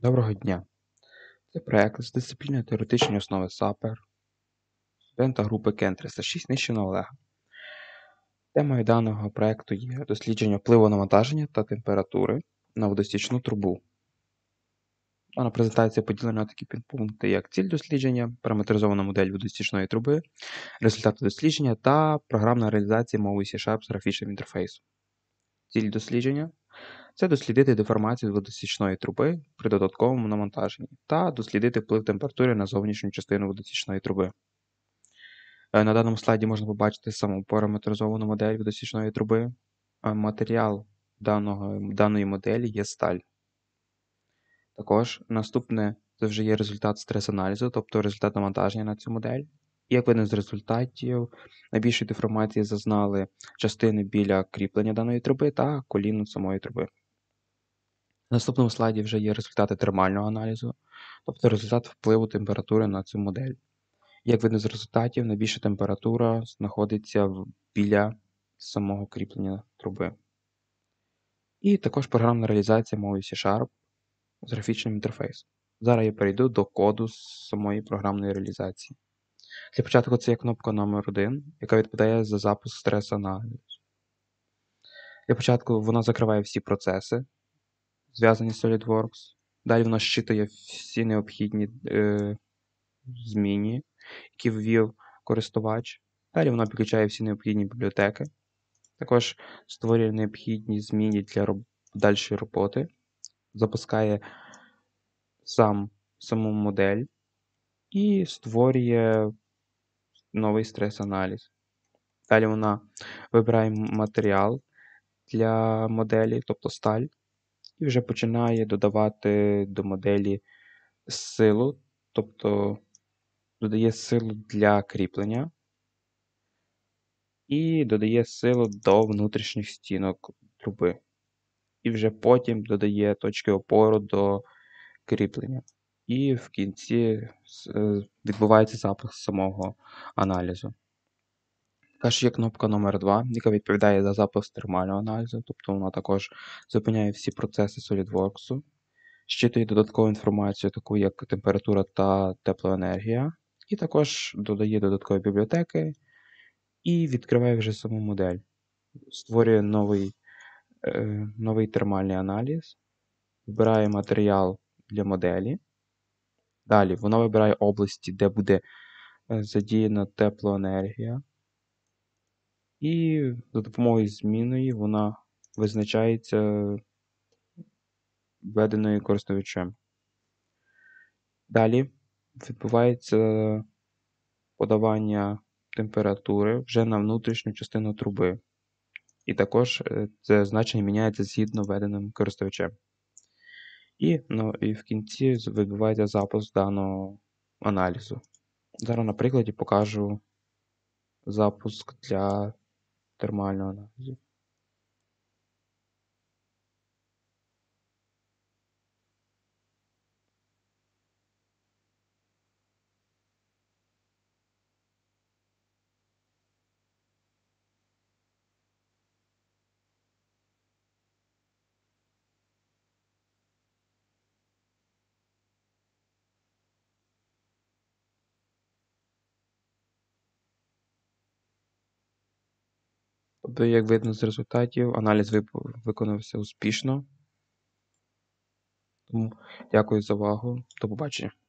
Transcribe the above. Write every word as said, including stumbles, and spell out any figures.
Доброго дня! Це проект з дисципліни теоретичні основи САПЕР студента групи КЕН триста шість Нищина Олега. Темою даного проекту є дослідження впливу навантаження та температури на водостічну трубу. Дана презентація поділена на такі підпункти, як ціль дослідження, параметризована модель водостічної труби, результати дослідження та програмна реалізація мовою C# з графічним інтерфейсом. Ціль дослідження – це дослідити деформацію водостічної труби при додатковому навантаженні та дослідити вплив температури на зовнішню частину водостічної труби. На даному слайді можна побачити саму параметризовану модель водостічної труби. Матеріал даного, даної моделі є сталь. Також наступне це вже є результат стрес-аналізу, тобто результат навантаження на цю модель. І як видно з результатів, найбільшої деформації зазнали частини біля кріплення даної труби та коліну самої труби. На наступному слайді вже є результати термального аналізу, тобто результат впливу температури на цю модель. Як видно з результатів, найбільша температура знаходиться біля самого кріплення труби. І також програмна реалізація мовою C# з графічним інтерфейсом. Зараз я перейду до коду самої програмної реалізації. Для початку це є кнопка номер один, яка відповідає за запуск стрес-аналізу. Для початку вона закриває всі процеси, зв'язані з SolidWorks. Далі вона щитує всі необхідні е, зміни, які ввів користувач. Далі вона підключає всі необхідні бібліотеки. Також створює необхідні зміни для роб... дальшої роботи. Запускає сам, саму модель і створює новий стрес-аналіз. Далі вона вибирає матеріал для моделі, тобто сталь, і вже починає додавати до моделі силу, тобто додає силу для кріплення і додає силу до внутрішніх стінок труби. І вже потім додає точки опору до кріплення. І в кінці відбувається запуск самого аналізу. Також є кнопка номер два, яка відповідає за запуск термального аналізу, тобто вона також зупиняє всі процеси SolidWorks, щитує додаткову інформацію, таку як температура та теплоенергія, і також додає додаткові бібліотеки і відкриває вже саму модель. Створює новий, е, новий термальний аналіз, вибирає матеріал для моделі. Далі вона вибирає області, де буде задіяна теплоенергія. І за допомогою змінної вона визначається введеною користувачем. Далі відбувається подавання температури вже на внутрішню частину труби. І також це значення міняється згідно введеним користувачем. І, ну, і в кінці відбувається запуск даного аналізу. Зараз на прикладі покажу запуск для термального аналізу. Тобто, як видно з результатів, аналіз виконався успішно. Тому дякую за увагу. До побачення.